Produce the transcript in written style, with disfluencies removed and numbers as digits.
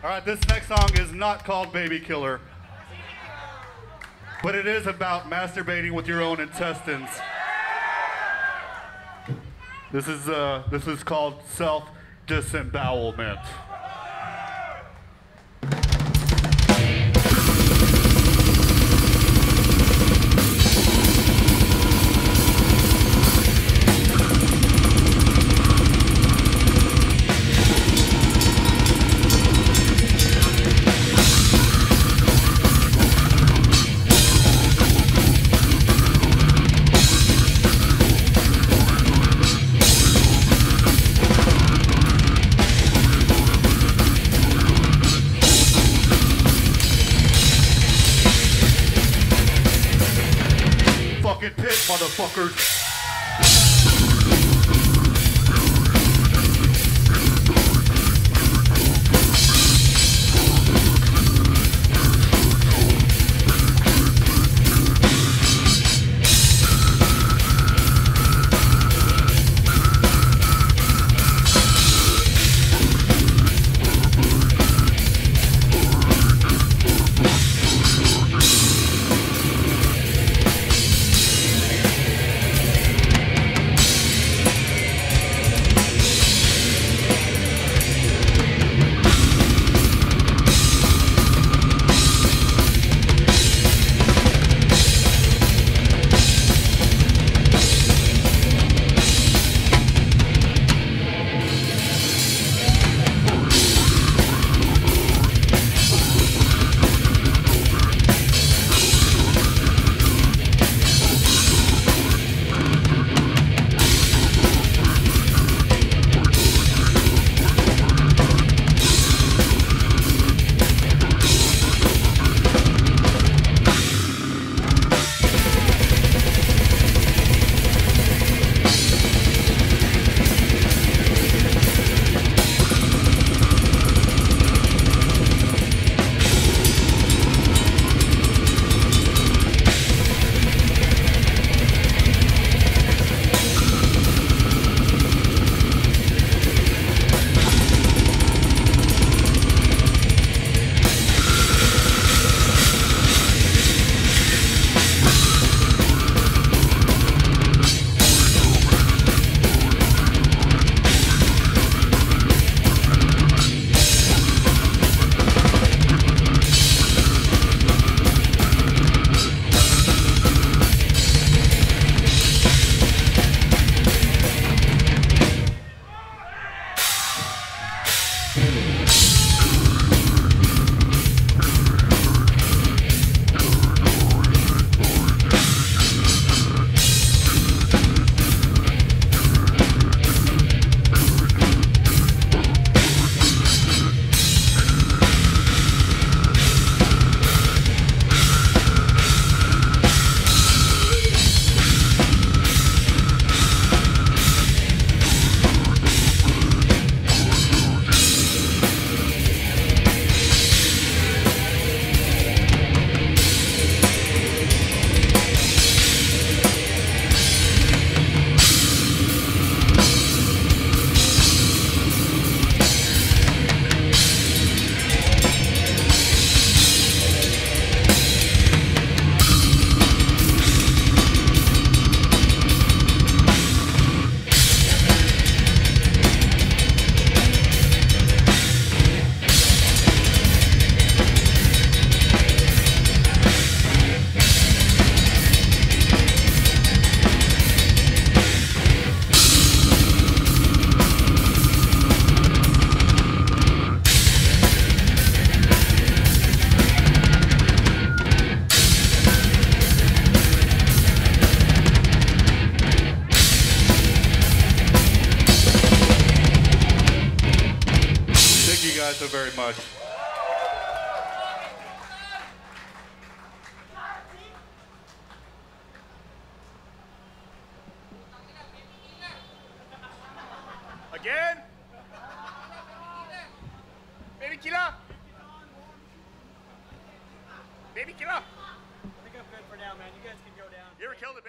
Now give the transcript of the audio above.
All right, this next song is not called Baby Killer, but it is about masturbating with your own intestines. This is called self-disembowelment. Fucking pit, motherfuckers. Guys so very much. Again? Baby killer? Baby killer? I think I'm good for now, man. You guys can go down. You ever killed a